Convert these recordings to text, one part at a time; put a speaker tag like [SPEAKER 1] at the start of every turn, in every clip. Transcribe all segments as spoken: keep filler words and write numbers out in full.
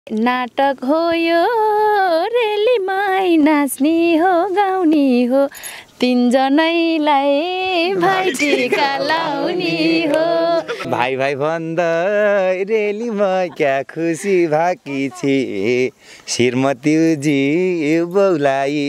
[SPEAKER 1] नाटक हो यो रेलीमै नाच्ने हो गाउने हो तीनजनैलाई भाइ टिका लाउने हो
[SPEAKER 2] भाइ भाइ भन्दै रेलीमा क्या खुसी भाकी छे श्रीमतीजी बौलाई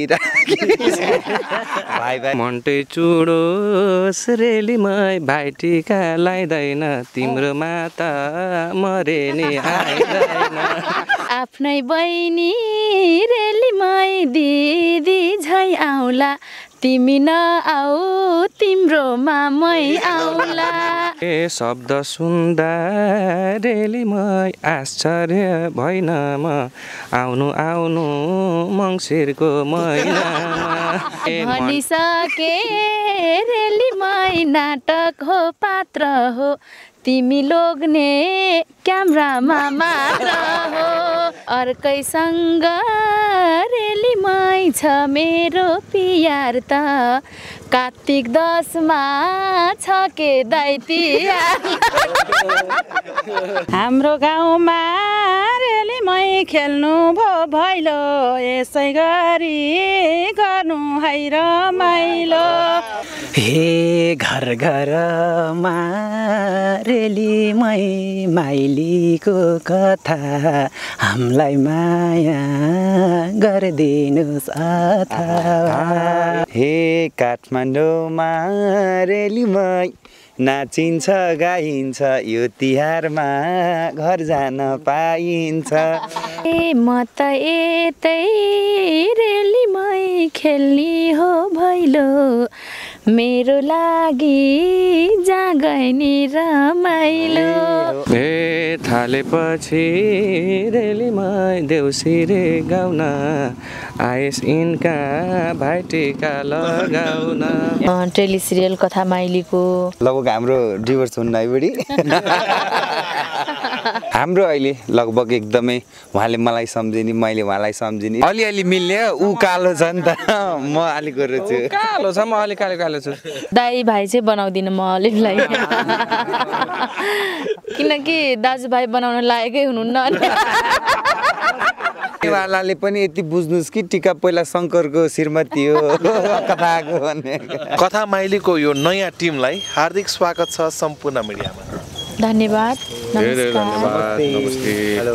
[SPEAKER 2] भाइ भाइ
[SPEAKER 3] मन्टे चुडोस रेलीमै भाइ टिका लाइदैन तिम्रो माता मरे नि आइदैन
[SPEAKER 1] आफ्नै बहिनी रेलीमै दिदी झै आउला तिमी नआऊ तिम्रो मामै आउला
[SPEAKER 3] ए शब्द सुन्दा रेलीमै आश्चर्य भइन म आउनु आउनु मङ्सिरको महिनामा
[SPEAKER 1] भनिसके रेलीमै नाटक हो पात्र हो तिमी लोग्ने क्यामरामा मात्र हो अर्कैसँग रेलीमै छ मेरो पियार त कार्तिक दसमा छ के दैतिहार हाम्रो गाउँमा रेलीमै खेल्नु भो भैलो यसै गरी गर्नु है रमाइलो
[SPEAKER 2] हे घर घरमा रेलीमै माइलीको कथा हामीलाई माया गरिदिनुस् अथवा हे काठमाडौँमा रेलीमै नाचिन्छ गाइन्छ यो तिहारमा घर जान पाइन्छ
[SPEAKER 1] ए म त यतै रेलीमै खेल्ने हो भैलो मेरो लागि जागैनी रमाइलो
[SPEAKER 3] ए थालेपछि रेलीमै देउसिरे गाउन आइस इन्का भाइ टिका लगाउन
[SPEAKER 1] टेली सिरियल कथा माइलीको
[SPEAKER 2] लगभग हाम्रो डिभोर्स हुन्न है बुढी हाम्रो अहिले लगभग एकदमै उहाँले मलाई सम्झिने मैले उहाँलाई सम्झिने अलिअलि मिल्ने ऊ कालो छ नि त म अलिक गोरो छु
[SPEAKER 3] कालो छ म अलिक कालो कालो छु
[SPEAKER 1] दाई भाइ चाहिँ बनाउँदिनँ म अलिकलाई किनकि दाजुभाइ बनाउन लागेकै हुनुहुन्न
[SPEAKER 2] वालाले पनि यति बुझ्नुस् कि टिका पहिला शङ्करको श्रीमती हो कथाको भन्ने
[SPEAKER 4] कथा माइलीको यो नयाँ टिमलाई हार्दिक स्वागत छ सम्पूर्ण मिडियामा
[SPEAKER 1] धन्यवाद
[SPEAKER 3] धेरै धन्यवाद नमस्ते
[SPEAKER 2] हेलो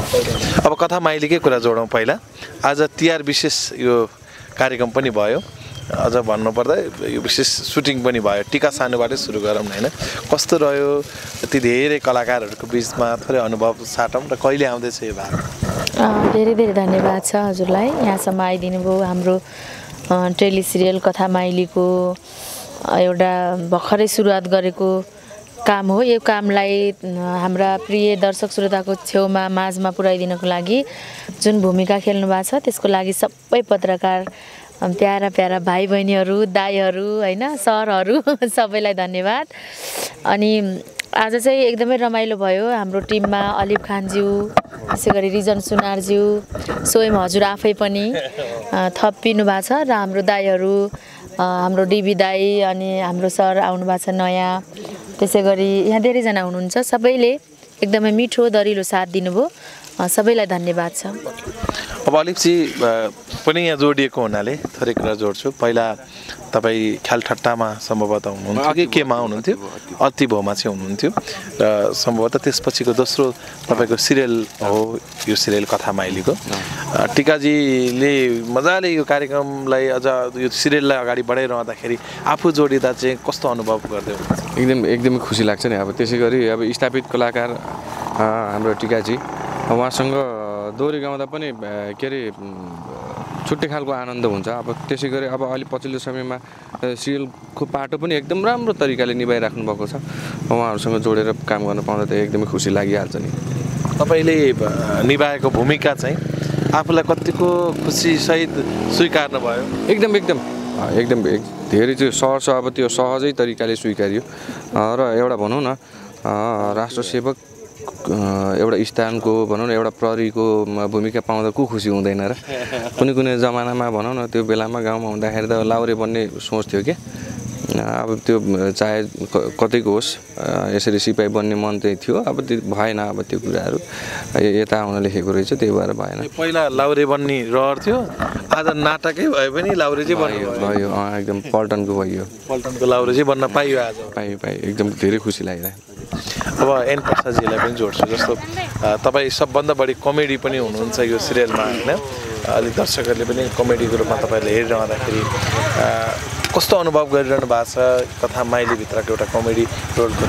[SPEAKER 4] अब कथा माइलीकै कुरा जोडौँ पहिला आज तिहार विशेष यो कार्यक्रम पनि भयो अझ भन्नुपर्दा यो विशेष सुटिङ पनि भयो टिका सानोबाटै सुरु गरौँ हैन कस्तो रह्यो यति धेरै कलाकारहरूको बिचमा थोरै अनुभव साटौँ र कहिले आउँदैछ यो भाग
[SPEAKER 1] धेरै धेरै धन्यवाद छ हजुरलाई यहाँसम्म आइदिनु भयो हाम्रो टेली सिरियल कथा माइलीको एउटा भर्खरै सुरुवात गरेको काम हो यो कामलाई हाम्रा प्रिय दर्शक श्रोताको छेउमा माझमा पुर्याइदिनको लागि जुन भूमिका खेल्नु भएको छ त्यसको लागि सबै पत्रकार प्यारा प्यारा भाइ बहिनीहरू दाइहरू हैन सरहरू सबैलाई धन्यवाद अनि आज चाहिँ एकदमै रमाइलो भयो हाम्रो टिममा अलिफ खानज्यू त्यसै गरी रिजन सुनारज्यू स्वयं हजुर आफै पनि थपिनु भएको छ र हाम्रो दाइहरू हाम्रो डिबी दाई अनि हाम्रो सर आउनु भएको छ नयाँ त्यसै गरी यहाँ धेरैजना हुनुहुन्छ सबैले एकदमै मिठो दरिलो साथ दिनुभयो सबैलाई धन्यवाद छ
[SPEAKER 4] अब अलिफजी पनि यहाँ जोडिएको हुनाले थोरै कुरा जोड्छु पहिला तपाईँ ख्याल ठट्टामा सम्भवतः हुनुहुन्थ्यो कि केमा हुनुहुन्थ्यो अति भोमा चाहिँ हुनुहुन्थ्यो र सम्भवतः त्यसपछिको दोस्रो तपाईँको सिरियल हो यो सिरियल कथा माइलीको टिकाजीले मजाले यो कार्यक्रमलाई अझ यो सिरियललाई अगाडि बढाइरहँदाखेरि आफू जोडिँदा चाहिँ कस्तो अनुभव गर्दै हुनुहुन्छ
[SPEAKER 3] एकदम एकदमै खुसी लाग्छ नि अब त्यसै गरी अब स्थापित कलाकार हाम्रो टिकाजी उहाँसँग दोहोरी गाउँदा पनि के अरे छुट्टै खालको आनन्द हुन्छ अब त्यसै गरी अब अलि पछिल्लो समयमा सिरियलको पाटो पनि एकदम राम्रो तरिकाले निभाइराख्नु भएको छ उहाँहरूसँग जोडेर काम गर्न पाउँदा त एकदमै खुसी लागिहाल्छ नि
[SPEAKER 4] तपाईँले निभाएको भूमिका चाहिँ आफूलाई कतिको खुसीसहित स्वीकार्नु भयो
[SPEAKER 3] एकदम एकदम एकदम धेरै चाहिँ सहज छ अब त्यो सहजै तरिकाले स्वीकार्यो र एउटा भनौँ न राष्ट्रसेवक एउटा स्थानको भनौँ न एउटा प्रहरीको भूमिका पाउँदा को खुसी हुँदैन र कुनै कुनै जमानामा भनौँ न त्यो बेलामा गाउँमा हुँदाखेरि त लाउरे बन्ने सोच थियो कि अब त्यो चाहे कतैको होस् यसरी सिपाही बन्ने मन चाहिँ थियो, अब त्यो भएन। अब त्यो कुराहरू यता आउन लेखेको रहेछ, त्यही भएर भएन।
[SPEAKER 4] पहिला लाउरे बन्ने रहर थियो, आज नाटकै भए पनि लाउरे चाहिँ बन्यो
[SPEAKER 3] भयो एकदम पल्टनको भयो,
[SPEAKER 4] पल्टनको लाउरे चाहिँ बन्न पाइयो आज।
[SPEAKER 3] पाइयो पाइयो एकदम धेरै खुसी लागिरहेको।
[SPEAKER 4] अब एन प्रसादजीलाई पनि जोड्छु, जस्तो तपाईँ सबभन्दा बढी कमेडी पनि हुनुहुन्छ यो सिरियलमा होइन, अलिक दर्शकहरूले पनि कमेडीको रूपमा तपाईँहरूले हेरिरहँदाखेरि कस्तो अनुभव गरिरहनु भएको छ कथा माइलीभित्रको एउटा कमेडी रोलको?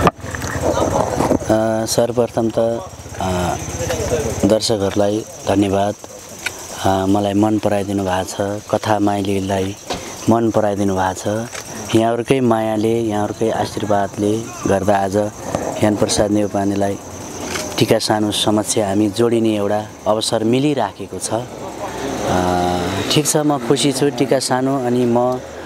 [SPEAKER 5] सर्वप्रथम त दर्शकहरूलाई धन्यवाद, मलाई मन पराइदिनु भएको छ, कथा माइलीलाई मन पराइदिनु भएको छ। यहाँहरूकै मायाले यहाँहरूकै आशीर्वादले गर्दा आज ज्ञान प्रसाद नेउपानेलाई टिका सानो समक्ष हामी जोडिने एउटा अवसर मिलिराखेको छ। ठिक छ, म खुसी छु। टिका सानो अनि म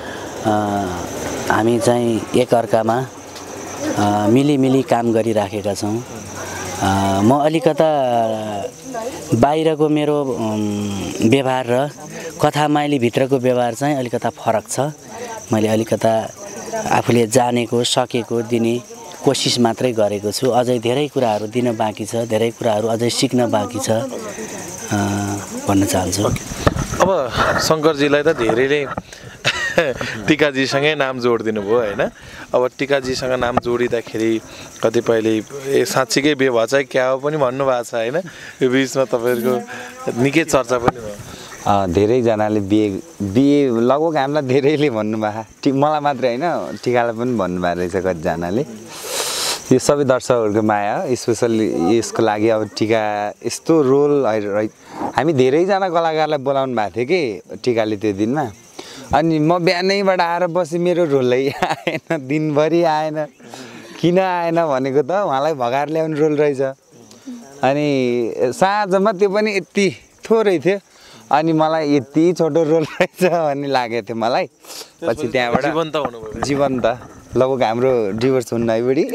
[SPEAKER 5] हामी चाहिँ एकअर्कामा मिलिमिली काम गरिराखेका छौँ। म अलिकता बाहिरको मेरो व्यवहार र कथा माइलीभित्रको व्यवहार चाहिँ अलिकता फरक छ। मैले अलिकता आफूले जानेको सकेको दिने कोसिस मात्रै गरेको छु। अझै धेरै कुराहरू दिन बाँकी छ, धेरै कुराहरू अझै सिक्न बाँकी छ भन्न चाहन्छु।
[SPEAKER 4] अब शङ्करजीलाई त धेरैले टिकाजीसँगै नाम जोडिदिनु भयो होइन। अब टिकाजीसँग नाम जोडिँदाखेरि कतिपयले ए साँच्चीकै बिहे भएछ क्या हो पनि भन्नुभएको छ होइन। यो बिचमा तपाईँहरूको निकै चर्चा पनि भयो।
[SPEAKER 2] धेरैजनाले बिहे बिहे लगभग हामीलाई धेरैले भन्नुभएको, टिक मलाई मात्रै होइन टिकालाई पनि भन्नुभएको रहेछ कतिजनाले। यो सबै दर्शकहरूको माया हो, स्पेसल्ली यसको लागि अब टिका यस्तो रोल हामी धेरैजना कलाकारलाई बोलाउनु भएको थियो कि टिकाले त्यो दिनमा। अनि म बिहानैबाट आएर बसेँ, मेरो रोलै आएन, दिनभरि आएन। किन आएन भनेको त उहाँलाई भगाएर ल्याउने रोल रहेछ। अनि साँझमा त्यो पनि यति थोरै थियो, अनि मलाई यति छोटो रोल रहेछ भन्ने लागेको थियो मलाई। पछि त्यहाँबाट
[SPEAKER 4] जीवन्त हुनुभयो।
[SPEAKER 2] जीवन्त लगभग हाम्रो डिभोर्स हुन्न है बुढी।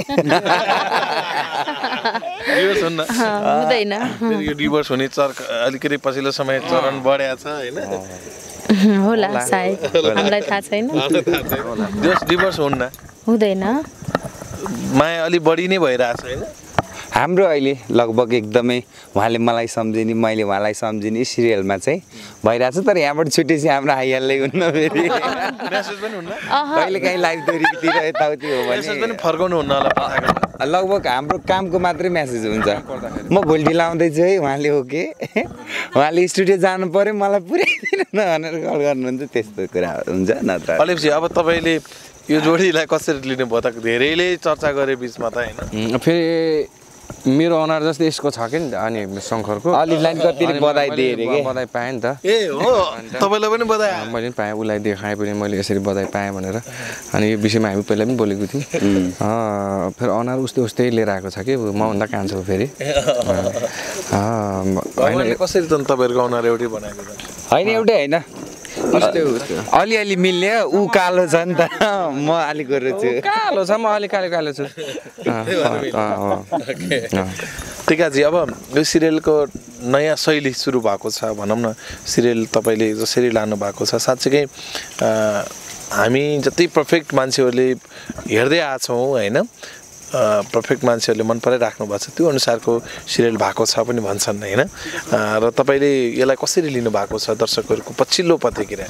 [SPEAKER 4] डिभोर्स हुन्न
[SPEAKER 1] हुँदैन,
[SPEAKER 4] यो डिभोर्स हुने चर अलिकति पछिल्लो समय चरण बढेको छ होइन।
[SPEAKER 1] होला सायद, हामीलाई थाहा छैन।
[SPEAKER 4] डिभोर्स हुन्न,
[SPEAKER 1] हुँदैन,
[SPEAKER 4] माया अलिक बढी नै भइरहेछ होइन।
[SPEAKER 2] हाम्रो अहिले लगभग एकदमै उहाँले मलाई सम्झिने, मैले उहाँलाई सम्झिने सिरियलमा चाहिँ भइरहेछ। तर यहाँबाट छुटेपछि हाम्रो आइहाल्दै हुन्न, फेरि
[SPEAKER 4] मेसेज पनि हुन्न,
[SPEAKER 2] कहिले काहीँ लाइभ दोहोरीतिर यताउति हो
[SPEAKER 4] मेसेज पनि
[SPEAKER 2] भने
[SPEAKER 4] फर्काउनु हुन्न होला पठाएको।
[SPEAKER 2] लगभग हाम्रो कामको मात्रै मेसेज हुन्छ। म भोलि ढिलो आउँदैछु है, उहाँले हो कि उहाँले स्टुडियो जानु पऱ्यो मलाई पुऱ्याइदिनु न भनेर कल गर्नुहुन्छ, त्यस्तो कुरा हुन्छ। नत्र
[SPEAKER 4] अलिपसी अब तपाईँले यो जोडीलाई कसरी लिनुभयो त? धेरैले चर्चा गरे बिचमा त होइन।
[SPEAKER 3] फेरि मेरो अनुहार जस्तै यसको छ कि अनि शङ्करको
[SPEAKER 2] अलिक लाइन कति बधाई दिएँ अरे के?
[SPEAKER 3] बधाई पाएँ नि त।
[SPEAKER 4] ए हो, तपाईँलाई पनि बधाई?
[SPEAKER 3] मैले पनि पाएँ, उसलाई देखाएँ पनि मैले यसरी बधाई पाएँ भनेर। अनि यो विषयमा हामी पहिला पनि बोलेको थियौँ। फेरि अनुहार उस्तै उस्तै लिएर आएको छ कि मभन्दा कान्छो फेरि।
[SPEAKER 4] कसरी त तपाईँहरूको अनुहार एउटै बनाएको छ?
[SPEAKER 2] होइन एउटै होइन, अलिअलि मिल्ने। ऊ कालो छ नि त, म अलिक गोरो छु।
[SPEAKER 3] कालो छ, म अलिक कालो कालो छु।
[SPEAKER 4] टिकाजी, अब यो सिरियलको नयाँ शैली सुरु भएको छ भनौँ न। सिरियल तपाईँले जसरी लानु भएको छ, साँच्चीकै हामी जति पर्फेक्ट मान्छेहरूले हेर्दै आएछौँ होइन, पर्फेक्ट मान्छेहरूले मन पराइराख्नु भएको छ, त्यो अनुसारको सिरियल भएको छ पनि भन्छन् होइन। र तपाईँले यसलाई कसरी लिनुभएको छ दर्शकहरूको पछिल्लो प्रतिक्रिया?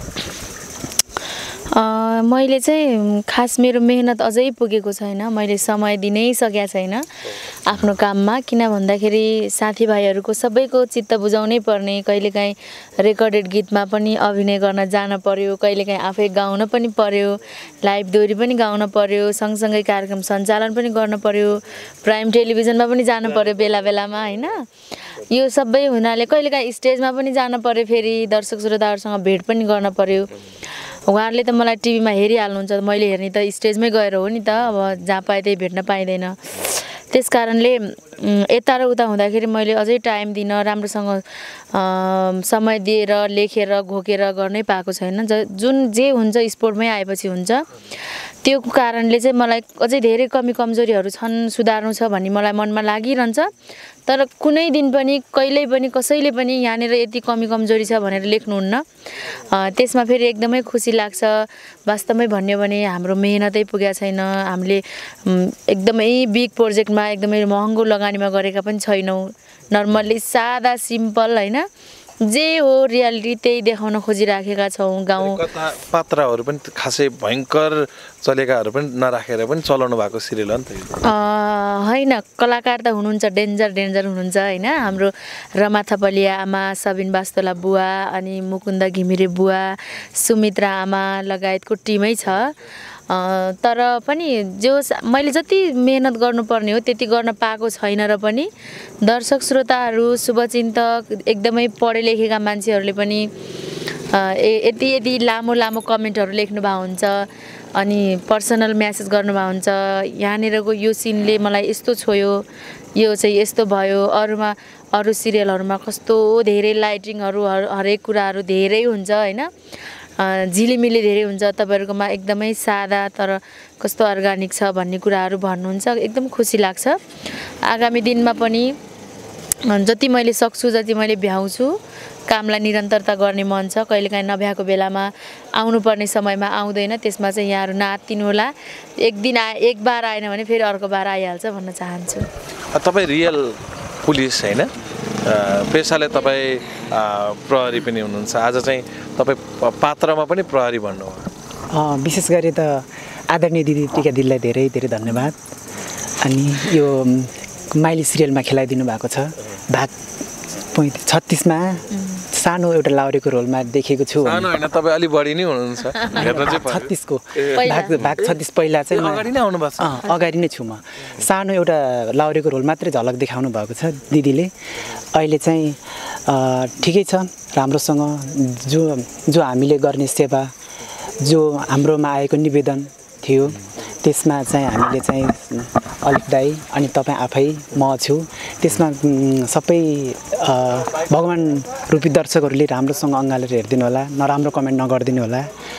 [SPEAKER 1] मैले चाहिँ खास मेरो मेहनत अझै पुगेको छैन, मैले समय दिनै सकेको छैन आफ्नो काममा। किन भन्दाखेरि साथीभाइहरूको सबैको चित्त बुझाउनै पर्ने, कहिलेकाहीँ रेकर्डेड गीतमा पनि अभिनय गर्न जान पर्यो, कहिलेकाहीँ आफै गाउन पनि पर्यो, लाइभ दोहोरी पनि गाउन पर्यो, सँगसँगै कार्यक्रम सञ्चालन पनि गर्न पर्यो, प्राइम टेलिभिजनमा पनि जानु पर्यो बेला बेलामा होइन। यो सबै हुनाले कहिलेकाहीँ स्टेजमा पनि जान पर्यो, फेरि दर्शक श्रोताहरूसँग भेट पनि गर्न पर्यो। उहाँहरूले त मलाई टिभीमा हेरिहाल्नुहुन्छ, मैले हेर्ने त स्टेजमै गएर हो नि त, अब जहाँ पाए त्यही भेट्न पाइँदैन। त्यस कारणले यता र उता हुँदाखेरि मैले अझै टाइम दिन, राम्रोसँग समय दिएर लेखेर घोकेर गर्नै पाएको छैन। ज जुन जे हुन्छ स्पोर्टमै आएपछि हुन्छ। त्यो कारणले चाहिँ मलाई अझै धेरै कमी कमजोरीहरू छन्, सुधार्नु छ भन्ने मलाई मनमा लागिरहन्छ। तर कुनै दिन पनि कहिल्यै पनि कसैले पनि यहाँनिर यति कमी कमजोरी छ भनेर लेख्नुहुन्न। त्यसमा फेरि एकदमै खुसी लाग्छ। वास्तवमै भन्यो भने हाम्रो मेहनतै पुगेको छैन, हामीले एकदमै बिग प्रोजेक्टमा एकदमै महँगो लगानीमा गरेका पनि छैनौँ। नर्मल्ली सादा सिम्पल होइन, जे हो रियालिटी त्यही देखाउन खोजिराखेका छौँ। गाउँ
[SPEAKER 4] कथा पात्रहरू पनि खासै भयङ्कर चलेकाहरू पनि नराखेर पनि चलाउनु भएको सिरियल हो नि त
[SPEAKER 1] होइन। कलाकार त हुनुहुन्छ, डेन्जर डेन्जर हुनुहुन्छ होइन। हाम्रो रमा थपलिया आमा, सबिन बास्तोला बुवा, अनि मुकुन्द घिमिरे बुवा, सुमित्रा आमा लगायतको टिमै छ। तर पनि जो मैले जति मेहनत गर्नुपर्ने हो त्यति गर्न पाएको छैन र पनि दर्शक श्रोताहरू, शुभचिन्तक, एकदमै पढे लेखेका मान्छेहरूले पनि यति यति लामो लामो कमेन्टहरू लेख्नुभएको हुन्छ अनि पर्सनल म्यासेज गर्नुभएको हुन्छ। यहाँनिरको यो सिनले मलाई यस्तो छोयो, यो चाहिँ यस्तो भयो, अरूमा अरू सिरियलहरूमा कस्तो धेरै लाइटिङहरू हरेक कुराहरू धेरै हुन्छ होइन, झिलिमिली धेरै हुन्छ। तपाईँहरूकोमा एकदमै सादा तर कस्तो अर्ग्यानिक छ भन्ने कुराहरू भन्नुहुन्छ, एकदम खुसी लाग्छ। आगामी दिनमा पनि जति मैले सक्छु, जति मैले भ्याउँछु, कामलाई निरन्तरता गर्ने मन छ। कहिलेकाहीँ नभ्याएको बेलामा आउनुपर्ने समयमा आउँदैन, त्यसमा चाहिँ यहाँहरू नआत्तिनु होला। एक दिन आ एक बार आएन भने फेरि अर्को बार आइहाल्छ भन्न चाहन्छु।
[SPEAKER 4] तपाईँ रियल पुलिस होइन, पेसाले तपाईँ प्रहरी पनि हुनुहुन्छ, आज चाहिँ तपाईँ पात्रमा पनि प्रहरी भन्नुभयो।
[SPEAKER 6] विशेष गरी त आदरणीय दिदी टिका दिदीलाई धेरै धेरै धन्यवाद। अनि यो माइली सिरियलमा खेलाइदिनु भएको छ। भाग पैँतिस छत्तिसमा सानो एउटा लाउरेको रोलमा देखेको छु।
[SPEAKER 4] सानो होइन, तपाईँ अलि बढी नै हुनुहुन्छ।
[SPEAKER 6] छत्तिसको भाग भाग छत्तिस पहिला चाहिँ
[SPEAKER 4] अगाडि नै आउनु भएको छ।
[SPEAKER 6] अगाडि नै छु म। सानो एउटा लाउरेको रोल मात्रै झलक देखाउनु भएको छ दिदीले। अहिले चाहिँ ठिकै छ, राम्रोसँग जो जो हामीले गर्ने सेवा, जो हाम्रोमा आएको निवेदन थियो त्यसमा चाहिँ हामीले चाहिँ अलिक दाई अनि तपाईँ आफै म छु, त्यसमा सबै भगवान् रूपी दर्शकहरूले राम्रोसँग अँगालेर हेरिदिनु होला, नराम्रो कमेन्ट नगरिदिनु होला।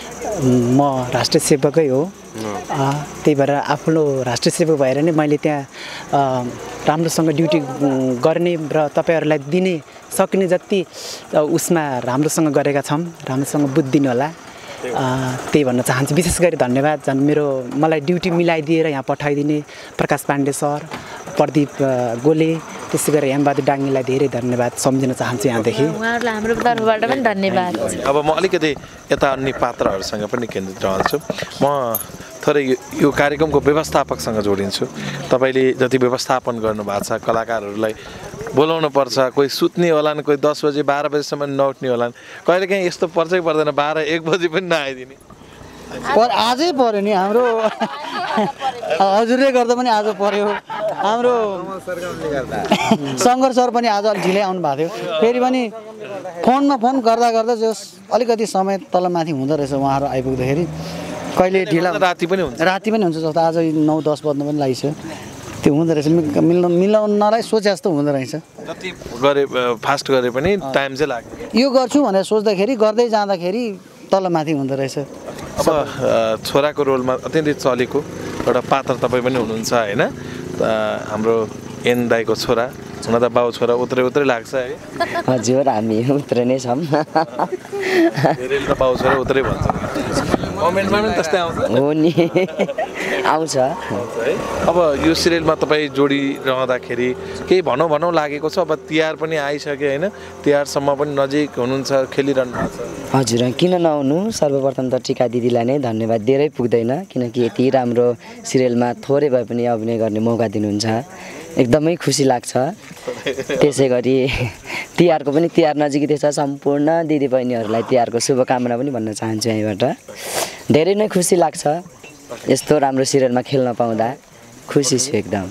[SPEAKER 6] म राष्ट्रिय सेवकै हो, त्यही भएर आफ्नो राष्ट्रिय सेवक भएर नै मैले त्यहाँ राम्रोसँग ड्युटी गर्ने र तपाईँहरूलाई दिने सक्ने जति उसमा राम्रोसँग गरेका छौँ, राम्रोसँग बुझिदिनु होला। त्यही भन्न चाहन्छु। विशेष गरी धन्यवाद झन् मेरो मलाई ड्युटी मिलाइदिएर यहाँ पठाइदिने प्रकाश पाण्डे सर, प्रदीप गोले, त्यसै गरी हेमबहादुर डाङ्गीलाई धेरै धन्यवाद सम्झिन चाहन्छु यहाँदेखि।
[SPEAKER 1] उहाँहरूलाई हाम्रो तर्फबाट पनि धन्यवाद।
[SPEAKER 4] अब म अलिकति यता अन्य पात्रहरूसँग पनि केन्द्रित रहन्छु। म थोरै यो कार्यक्रमको व्यवस्थापकसँग जोडिन्छु। तपाईँले जति व्यवस्थापन गर्नुभएको छ, कलाकारहरूलाई बोलाउनु पर्छ, कोही सुत्ने होलान्, कोही दस बजे बाह्र बजीसम्म नउठ्ने होलान्, कहिलेकाहीँ यस्तो पर्छै पर्दैन बाह्र एक बजी पनि नआइदिने।
[SPEAKER 7] पर आजै पऱ्यो नि हाम्रो, हजुरले गर्दा पनि आज पऱ्यो। हाम्रो शङ्कर सर पनि आज अलिक ढिलै आउनु भएको थियो, फेरि पनि फोनमा फोन गर्दा गर्दा जस अलिकति समय तलमाथि हुँदो रहेछ उहाँहरू आइपुग्दाखेरि। कहिले ढिला
[SPEAKER 4] राति पनि हुन्छ,
[SPEAKER 7] राति पनि हुन्छ, जस्तो आज नौ दस बज्नु पनि लागिसक्यो। त्यो हुँदो रहेछ, मिल्नु मिलाउनलाई सोचे जस्तो हुँदो रहेछ।
[SPEAKER 4] जति गरे फास्ट गरे पनि टाइम चाहिँ लाग्यो।
[SPEAKER 7] यो गर्छु भनेर सोच्दाखेरि गर्दै जाँदाखेरि तलमाथि हुँदो रहेछ।
[SPEAKER 4] अब छोराको रोलमा अत्यन्तै चलेको एउटा पात्र तपाईँ पनि हुनुहुन्छ होइन, हाम्रो एन दाईको छोरा, हुन त बाउ छोरा उत्रै उत्रै लाग्छ है।
[SPEAKER 8] हजुर, हामी उत्रै नै छौँ।
[SPEAKER 4] धेरैले त बाउ छोरा उत्रै भन्छ, कमेन्टमा पनि त्यस्तै आउँछ
[SPEAKER 8] हो नि, आउँछ।
[SPEAKER 4] अब यो सिरियलमा तपाईँ जोडिरहँदाखेरि केही भनौँ भनौँ लागेको छ। अब तिहार पनि आइसक्यो होइन, तिहारसम्म पनि नजिक हुनुहुन्छ, खेलिरहनु भएको छ।
[SPEAKER 8] हजुर, किन नआउनु। सर्वप्रथम त टिका दिदीलाई नै धन्यवाद दिएरै पुग्दैन, किनकि यति राम्रो सिरियलमा थोरै भए पनि अभिनय गर्ने मौका दिनुहुन्छ, एकदमै खुसी लाग्छ। त्यसै गरी तिहारको पनि तिहार नजिकै छ, सम्पूर्ण दिदीबहिनीहरूलाई तिहारको शुभकामना पनि भन्न चाहन्छु यहीँबाट। धेरै नै खुसी लाग्छ यस्तो राम्रो सिरियलमा खेल्न पाउँदा, खुसी छु एकदम।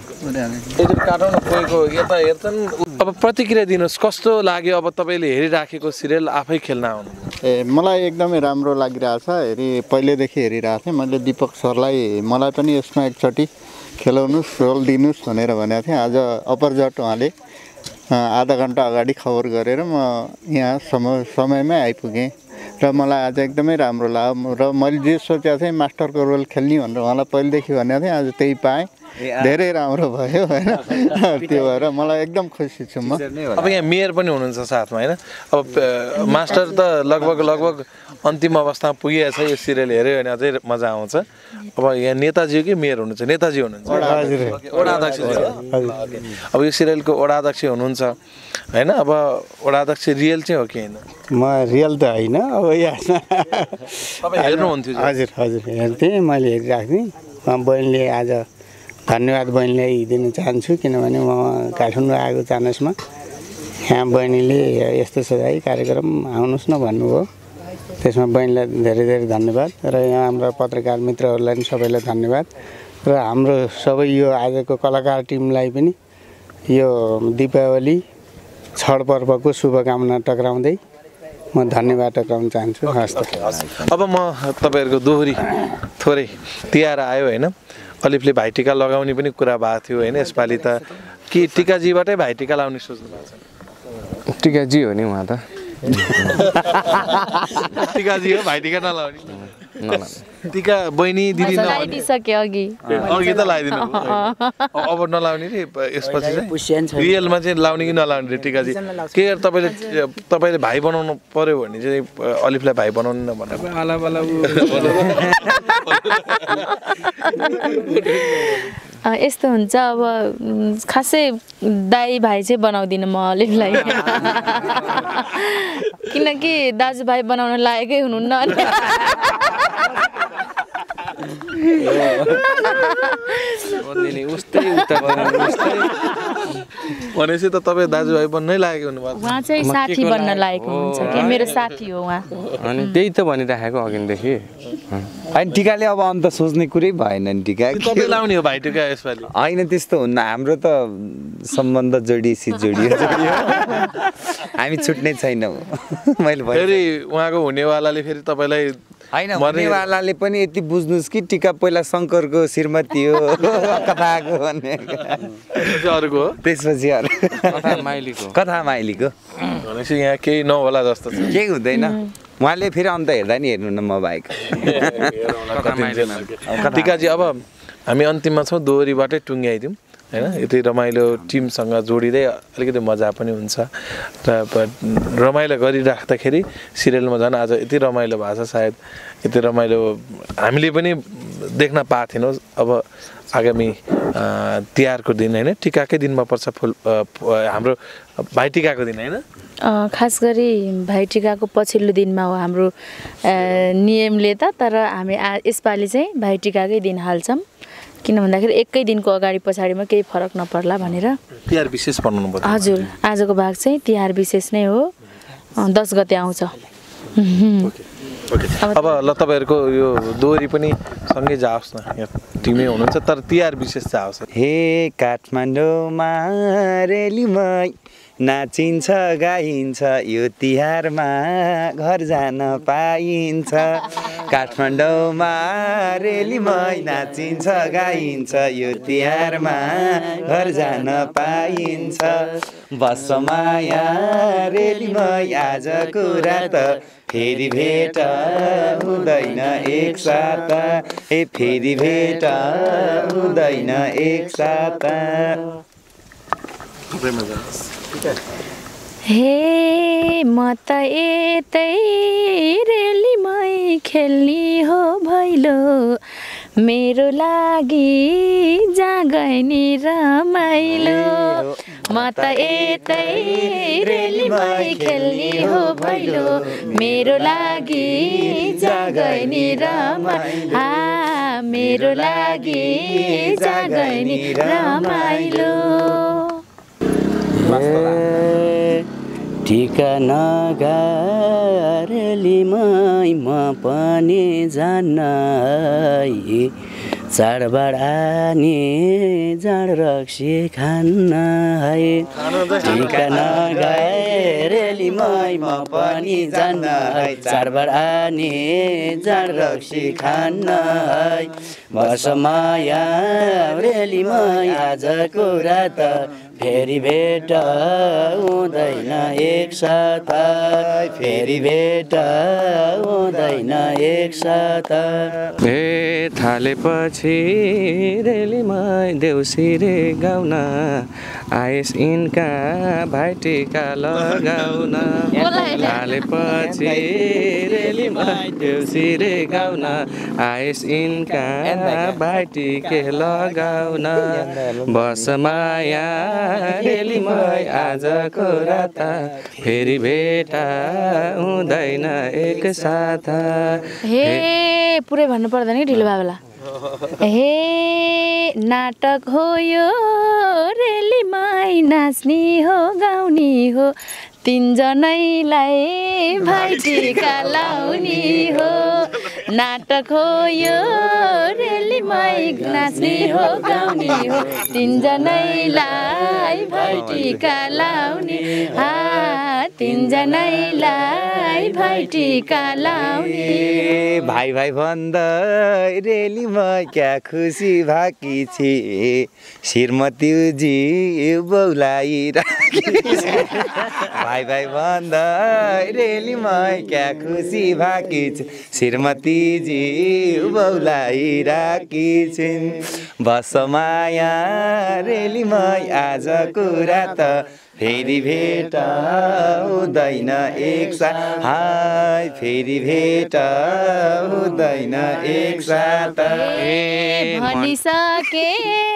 [SPEAKER 4] अब प्रतिक्रिया दिनुहोस्, कस्तो लाग्यो अब तपाईँले हेरिराखेको सिरियल आफै खेल्न आउनु?
[SPEAKER 9] ए मलाई एकदमै राम्रो लागिरहेछ। हेरि पहिल्यैदेखि हेरिरहेको थिएँ मैले। दीपक सरलाई मलाई पनि यसमा एकचोटि खेलाउनुहोस्, रोल दिनुहोस् भनेर भनेको थिएँ। आज अपरझट उहाँले आधा घन्टा अगाडि खबर गरेर म यहाँ समय समयमै आइपुगेँ र मलाई आज एकदमै राम्रो लाग्यो र मैले जे सोचेको थिएँ मास्टरको रोल खेल्ने भनेर उहाँलाई पहिलेदेखि भनेको थिएँ आज त्यही पाएँ धेरै राम्रो भयो होइन त्यो भएर मलाई एकदम खुसी छु म
[SPEAKER 4] अब यहाँ मेयर पनि हुनुहुन्छ साथमा होइन अब मास्टर त लगभग लगभग अन्तिम अवस्थामा पुगेको छ यो सिरियल हेऱ्यो भने अझै मजा आउँछ अब यहाँ नेताजी कि मेयर हुनुहुन्छ नेताजी हुनुहुन्छ वडा अध्यक्ष अब यो सिरियलको वडा अध्यक्ष हुनुहुन्छ होइन अब वडा अध्यक्ष रियल चाहिँ हो कि होइन
[SPEAKER 10] म रियल त होइन अब यहाँ
[SPEAKER 4] तपाईँ हेर्नुहुन्थ्यो
[SPEAKER 10] हजुर हजुर हेर्थेँ मैले हेरिरहेको थिएँ बहिनीले आज धन्यवाद बहिनीलाई दिन चाहन्छु किनभने म काठमाडौँ आएको चानसमा यहाँ बहिनीले यस्तो छ है कार्यक्रम आउनुहोस् न भन्नुभयो त्यसमा बहिनीलाई धेरै धेरै धन्यवाद र यहाँ हाम्रा पत्रकार मित्रहरूलाई पनि सबैलाई धन्यवाद र हाम्रो सबै यो आजको कलाकार टिमलाई पनि यो दीपावली छठ पर्वको शुभकामना टक्राउँदै म धन्यवाद टक्राउन चाहन्छु हस्
[SPEAKER 4] अब म तपाईँहरूको दोहोरी थोरै तिहार आयो होइन अलिफले भाइटिका लगाउने पनि कुरा भएको थियो होइन यसपालि त कि टिकाजीबाटै भाइटिका लाउने सोच्नु भएको छ
[SPEAKER 3] टिकाजी हो नि उहाँ त
[SPEAKER 4] टिकाजी हो भाइटिका नलाउने टिका बहिनी दिदी
[SPEAKER 1] लगाइदिसक्यो अघि
[SPEAKER 4] अघि त लगाइदिनु अब नलाउने रे यसपछि चाहिँ रियलमा चाहिँ लाउने कि नलाउने रे टिकाजी के तपाईँले तपाईँले भाइ बनाउनु पर्यो भने चाहिँ अलिफलाई भाइ बनाउनु न भनेर
[SPEAKER 1] यस्तो हुन्छ अब खासै दाइ भाइ चाहिँ बनाउँदिनँ म अलिफलाई किनकि दाजुभाइ बनाउन लागेकै हुनुहुन्न
[SPEAKER 4] भनेपछि त तपाईँ दाजुभाइ बन्नै लागेको हुनुभएको
[SPEAKER 1] उहाँ चाहिँ साथी बन्न लागेको हुन्छ कि मेरो साथी हो उहाँ
[SPEAKER 3] अनि त्यही त भनिराखेको अघिदेखि
[SPEAKER 2] होइन टिकाले अब अन्त सोच्ने कुरै भएन नि टिका
[SPEAKER 4] तपाईँ लाउने हो भाइटिका यसपालि
[SPEAKER 2] होइन त्यस्तो हुन्न हाम्रो त सम्बन्ध जोडिएपछि जोडियो हामी छुट्ने छैनौँ मैले
[SPEAKER 4] फेरि उहाँको हुनेवालाले फेरि तपाईँलाई
[SPEAKER 2] होइन हुनेवालाले पनि यति बुझ्नुहोस् कि टिका पहिला शङ्करको श्रीमती हो कथाको भन्ने
[SPEAKER 4] अरूको हो
[SPEAKER 2] त्यसपछि अरू
[SPEAKER 3] कथा माइलीको
[SPEAKER 2] कथा माइलीको
[SPEAKER 4] भनेपछि यहाँ केही नहोला जस्तो छ
[SPEAKER 2] केही हुँदैन उहाँले फेरि अन्त हेर्दा नि हेर्नु न म बाइक
[SPEAKER 4] टिकाजी अब हामी अन्तिममा छौँ दोहोरीबाटै टुङ्ग्याइदिउँ होइन यति रमाइलो टिमसँग जोडिँदै अलिकति मजा पनि हुन्छ र रमाइलो गरिराख्दाखेरि सिरियलमा झन् आज यति रमाइलो भएको छ सायद यति रमाइलो हामीले पनि देख्न पाएको थिएनौँ अब आगामी तिहारको दिन होइन टिकाकै दिनमा पर्छ फुल हाम्रो भाइटिकाको दिन होइन
[SPEAKER 1] खास गरी भाइटिकाको पछिल्लो दिनमा हो हाम्रो नियमले त तर हामी यसपालि चाहिँ भाइटिकाकै दिन हाल्छौँ किन भन्दाखेरि एकै दिनको अगाडि पछाडिमा केही फरक नपर्ला भनेर
[SPEAKER 4] तिहार विशेष बनाउनु पर्छ
[SPEAKER 1] हजुर आजको भाग चाहिँ तिहार विशेष नै हो दस गते आउँछ
[SPEAKER 4] अब ल तपाईँहरूको यो दोहोरी पनि सँगै जाओस् न यहाँ टिमै हुनुहुन्छ तर तिहार विशेष चाहिँ आओस्
[SPEAKER 2] हे काठमाडौँमा रेलीमै नाचिन्छ गाइन्छ यो तिहारमा घर जान पाइन्छ काठमाडौँमा रेलीमै नाचिन्छ गाइन्छ यो तिहारमा घर जान पाइन्छ बस माया रेलीमै आजको रात फेरि भेट हुँदैन एकसाथ ए फेरि भेट हुँदैन एकसाथ
[SPEAKER 1] हे म त यतै रेलीमै खेल्ने हो भैलो मेरो लागि जागैनी रमाइलो म त यतै रेलीमै खेल्ने हो भैलो मेरो लागि जागैनी रमाइलो हा मेरो लागि जागैनी रमाइलो
[SPEAKER 5] टिका नगारेलीमै म पनि जान्न चाडबाड आने जाड रक्सी खान्न है टिका नगारेलीमै म पनि जान्न है चाडबाड आने जाड रक्सी खान्न है बस माया रेलीमै आजको रात फेरि भेट हुँदैन एकसाथ फेरि भेट हुँदैन एकसाथ
[SPEAKER 3] हे थालेपछि रेलीमा देउसिरे गाउन आइस इन्का भाइटिका लगाउन थालेपछि रेलीमा देउसिरे गाउन आइस इन्का भाइटिके लगाउन बस माया रेलीमा आजको रात फेरि भेट हुँदैन एकसाथ
[SPEAKER 1] हे पुरै भन्नु पर्दैन कि ढिलो बाबुला हे नाटक हो यो रेलीमाई नाच्ने हो गाउने हो तीनजनैलाई भाइटिका लाउने हो नाटक हो यो रेलीमाई नाच्ने हो गाउने हो तीनजनैलाई भाइटिका लाउने हा तीनजनैलाई भाइटिका लाउने
[SPEAKER 2] भाइ भाइ भन्दै रेलीमा क्या खुसी भाकी छे श्रीमतीजी बौलाई राखी भाइ भाइ भन्दै रेलीमा क्या खुसी भाकी छे श्रीमतीजी बौलाई राखी छिन् बस माया रेलीमा आजको रात फेरि भेट हुँदैन एकसाथ हाय फेरि भेट हुँदैन एकसाथ
[SPEAKER 1] भनिसके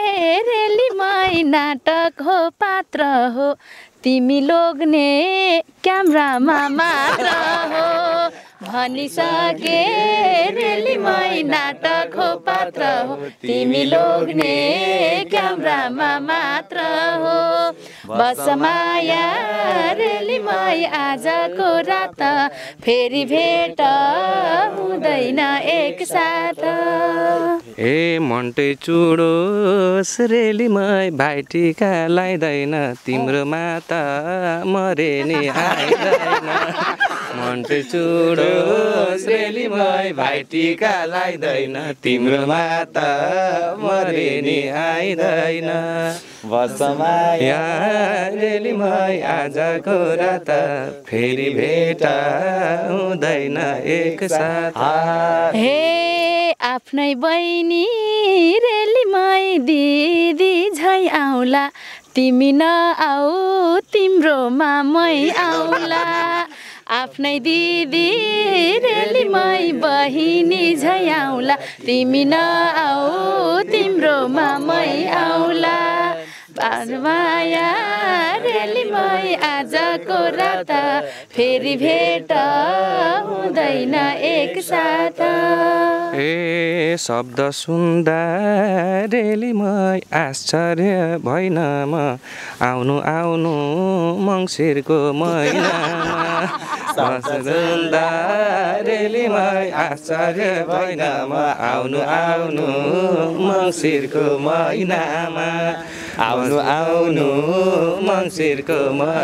[SPEAKER 1] रेलीमाई नाटक हो पात्र हो तिमी लोग्ने क्यामेरामा मात्र हो भनिसके रेलीमाई नाटक हो पात्र हो तिमी लोग्ने क्यामेरामा मात्र हो बस माया रेलीमाई आजको रात फेरि भेट हुँदैन एकसाथ
[SPEAKER 3] ए मन्टे चुडोस रेलीमाई भाइटिका लाइदैन तिम्रो माता मरे नि आइदैन मन्टे चुडोस रेलीमाई भाइटिका लाइदैन तिम्रो माता मरे नि आइदैन
[SPEAKER 2] बस माया
[SPEAKER 3] रेलीमाई आजको रात फेरि भेट हुँदैन एकसाथ
[SPEAKER 1] हे आफ्नै बहिनी रेलीमाई दिदी झै आउला तिमी नआऊ तिम्रोमा मै आउला आफ्नै दिदी रेलीमाई बहिनी झै आउला तिमी नआऊ तिम्रोमा मै आउला माया रेलीमाई आजको रात फेरि भेट हुँदैन एकसाथ
[SPEAKER 3] ए शब्द सुन्दा रेलीमाई आश्चर्य भइन म आउनु आउनु मङ्सिरको महिनामा सुन्दा रेलीमाई आश्चर्य भइन म आउनु आउनु मङ्सिरको महिनामा आउनु आउनु मङ्सिरको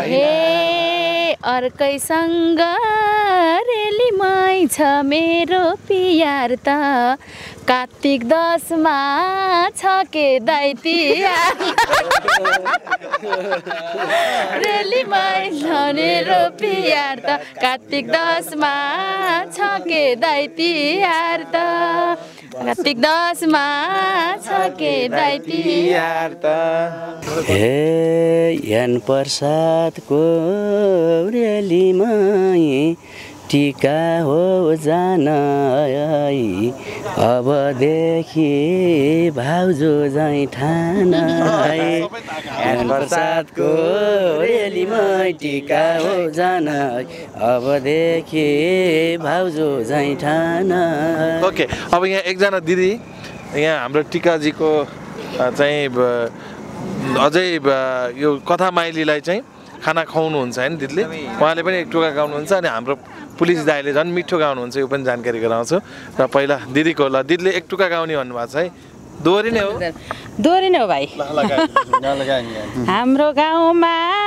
[SPEAKER 3] महिना
[SPEAKER 1] अर्कैसँग रेलीमाई छ मेरो पियार त कार्तिक दसमा छ के दाइ तिहार रेलीमाई छ मेरो पियार त कार्तिक दसमा छ के दाइ तिहार त कार्तिक दसमा छ के दाइ तिहार
[SPEAKER 5] त हे यान प्रसादको रेलीमाई टिका हो जान अबदेखि भाउजू झै ठान प्रसादको रेलीमाई टिका हो जान अबदेखि भाउजू झै ठान
[SPEAKER 4] ओके अब यहाँ एकजना दिदी यहाँ हाम्रो टिकाजीको चाहिँ अझै यो कथा माइलीलाई चाहिँ खाना खुवाउनुहुन्छ हैन दिदीले उहाँले पनि एक टुका गाउनुहुन्छ अनि हाम्रो पुलिस दाइले झन् मिठो गाउनुहुन्छ यो पनि जानकारी गराउँछु र पहिला दिदीको ल दिदीले एक टुका गाउने भन्नुभएको छ है दोहोरी नै हो
[SPEAKER 11] दोहोरी नै हो भाइ हाम्रो गाउँमा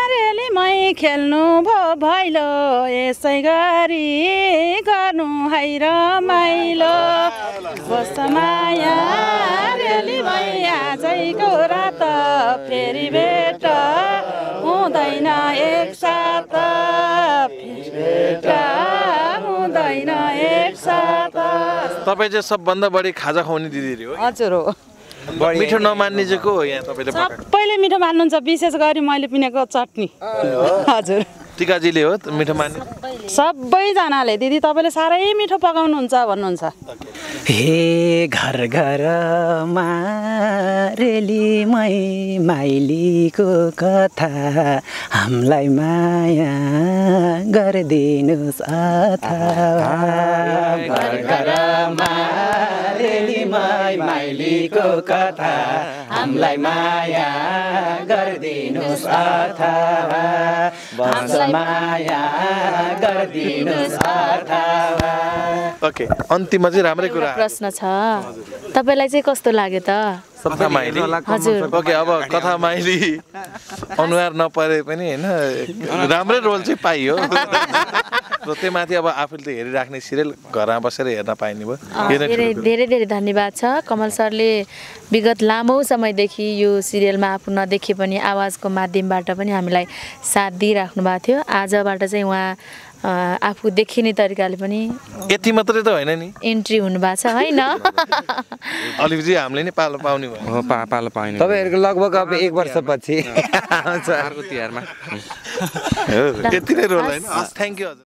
[SPEAKER 11] रेलीमै खेल्नु भो भैलो यसै गरी गर्नु है रमाइलो बस्छ माया रेलीमै आजैको रात फेरि भेट हुँदैन एकसाथ फेरि भेट हुँदैन एकसाथ।
[SPEAKER 4] तपाईँ चाहिँ सबभन्दा बढी खाजा खुवाउने दिदी हो?
[SPEAKER 11] हजुर हो।
[SPEAKER 4] मिठो नमान्ने चाहिँ को हो यहाँ तपाईँले?
[SPEAKER 11] सबैले मिठो मान्नुहुन्छ, विशेष गरी मैले पिनेको चटनी। हजुर
[SPEAKER 4] टिकाजीले हो मिठो मान्ने?
[SPEAKER 11] सबैजनाले दिदी तपाईँले साह्रै मिठो पकाउनुहुन्छ भन्नुहुन्छ।
[SPEAKER 6] हे घर घरमा रेलीमै माइलीको कथा हामीलाई माया गरिदिनुहोस् अथवा घर घरमा रेलीमै माइलीको कथा हामीलाई माया गरिदिनुहोस् अथवा हामीलाई माया गरिदिनुहोस् अथवा।
[SPEAKER 4] ओके, अन्तिममा चाहिँ राम्रै कुरा
[SPEAKER 1] प्रश्न छ, तपाईँलाई चाहिँ कस्तो लाग्यो त?
[SPEAKER 4] कथा माइली।
[SPEAKER 1] हजुर।
[SPEAKER 4] ओके, अब कथा माइली अनुहार नपरे पनि होइन राम्रै रोल चाहिँ पाइयो। र त्यो माथि अब आफूले त हेरिराख्ने सिरियल घरमा बसेर हेर्न पाइने भयो।
[SPEAKER 1] धेरै धेरै धेरै धन्यवाद छ कमल सरले विगत लामो समयदेखि यो सिरियलमा आफू नदेखे पनि आवाजको माध्यमबाट पनि हामीलाई साथ दिइराख्नु भएको थियो। आजबाट चाहिँ उहाँ आफू देखिने तरिकाले पनि
[SPEAKER 4] यति मात्रै त होइन नि,
[SPEAKER 1] एन्ट्री हुनुभएको छ होइन?
[SPEAKER 4] अलिकति हामीले नि पालो पाउने भयो।
[SPEAKER 3] पा पालो पाइने
[SPEAKER 2] तपाईँहरूको लगभग अब एक वर्षपछि
[SPEAKER 3] अर्को तिहारमा
[SPEAKER 4] यति नै रोल होइन। Thank you.